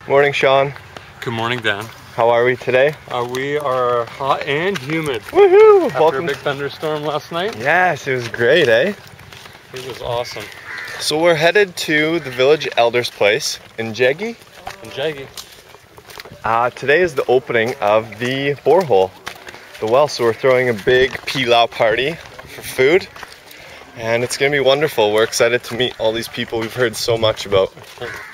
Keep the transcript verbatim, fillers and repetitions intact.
Morning, Sean. Good morning, Dan. How are we today? Uh, we are hot and humid. Woohoo! After Welcome. a big thunderstorm last night. Yes, it was great, eh? It was awesome. So we're headed to the village elder's place in Jegi. And Jaggy. Uh, today is the opening of the borehole, the well. So we're throwing a big Pilau party for food. And it's gonna be wonderful. We're excited to meet all these people we've heard so much about.